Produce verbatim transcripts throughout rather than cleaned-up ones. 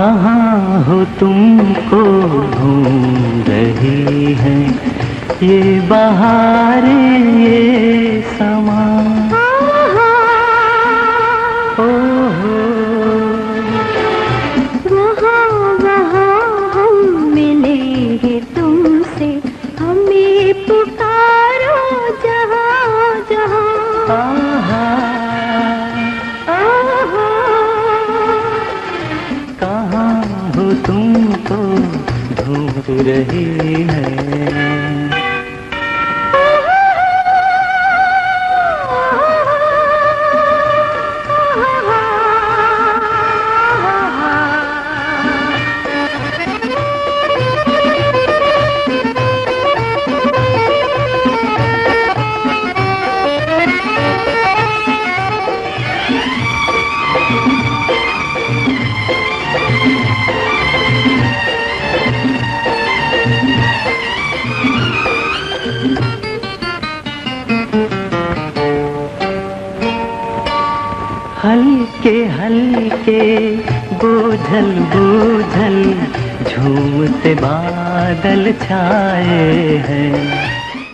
कहाँ हो तुमको ढूंढ रही है ये बहारें ये समा। ओ हो वहाँ वहाँ हम मिले हैं तुमसे, हमें पुकारो जहाँ जहाँ। आहा आहा कहाँ हो तुमको ढूंढ रही है। हल्के हल्के बोझल बोझल झूमते बादल छाए हैं।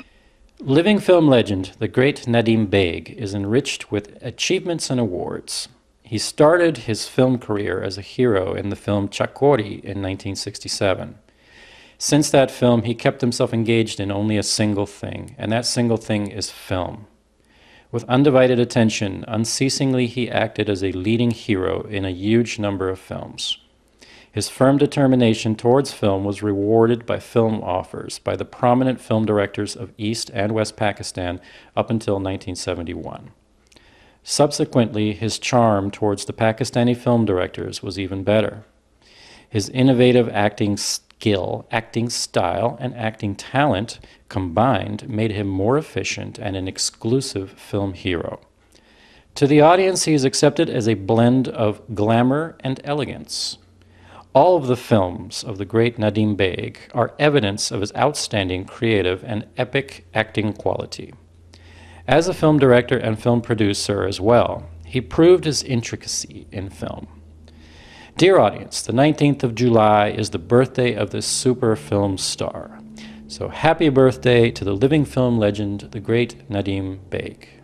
Living film legend, the great Nadim Beg, is enriched with achievements and awards. He started his film career as a hero in the film Chakori in nineteen sixty-seven. Since that film, he kept himself engaged in only a single thing, and that single thing is film. With undivided attention, unceasingly he acted as a leading hero in a huge number of films. His firm determination towards film was rewarded by film offers by the prominent film directors of East and West Pakistan up until nineteen seventy-one. Subsequently, his charm towards the Pakistani film directors was even better. His innovative acting skill, acting style, and acting talent combined made him more efficient and an exclusive film hero. To the audience, he is accepted as a blend of glamour and elegance. All of the films of the great Nadim Beg are evidence of his outstanding creative and epic acting quality. As a film director and film producer as well, he proved his intricacy in film. Dear audience, the nineteenth of July is the birthday of this super film star. So happy birthday to the living film legend, the great Nadim Beg.